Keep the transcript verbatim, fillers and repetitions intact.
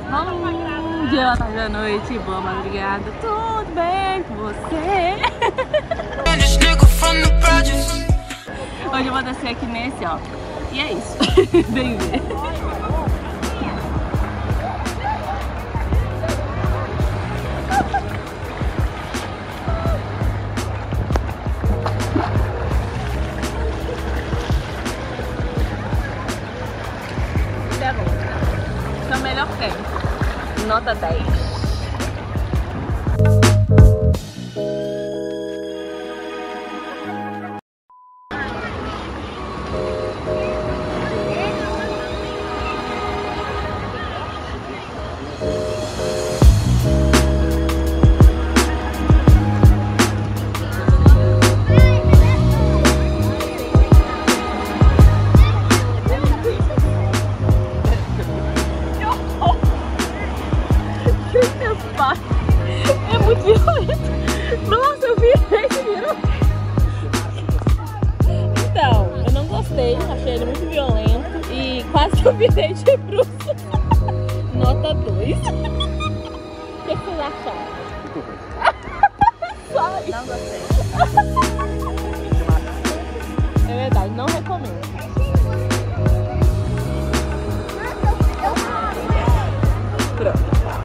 Bom dia, boa tarde, boa noite, boa madrugada, tudo bem com você? Hoje eu vou descer aqui nesse, ó. E é isso. Vem ver. Esse é o melhor tempo. Nota dez. É muito violento. Nossa, eu virei, virou. Então, eu não gostei, achei ele muito violento e quase que eu virei de bruxo. Nota dois. O que vocês acharam? Sai. Não gostei.